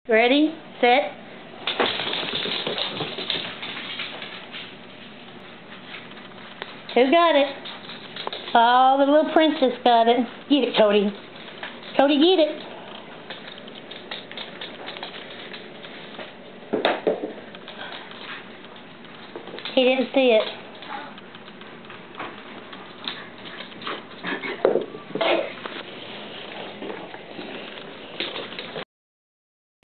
Ready, set. Who got it? Oh, the little princess got it. Get it, Cody. Cody, get it. He didn't see it.